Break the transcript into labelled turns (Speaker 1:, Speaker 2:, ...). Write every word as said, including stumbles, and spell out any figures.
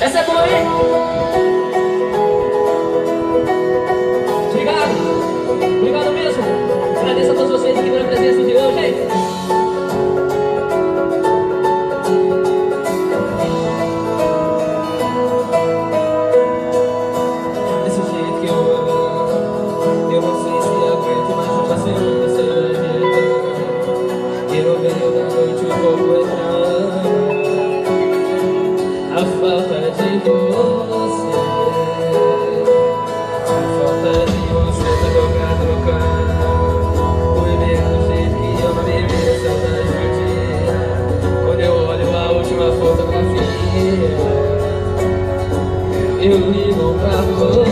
Speaker 1: Essa é boa, hein? Obrigado. Obrigado mesmo. Agradeço a todos vocês aqui pela presença de hoje, hein? Desse jeito que eu amo, eu não sei se aguento mais uma semana sem você. E no meio da noite o corpo é trama. A falta de você, a falta de você tá jogado no carro. Do mesmo jeito que eu não me vi saudade do dia. Quando eu olho a última fotografia, eu ligo pra você.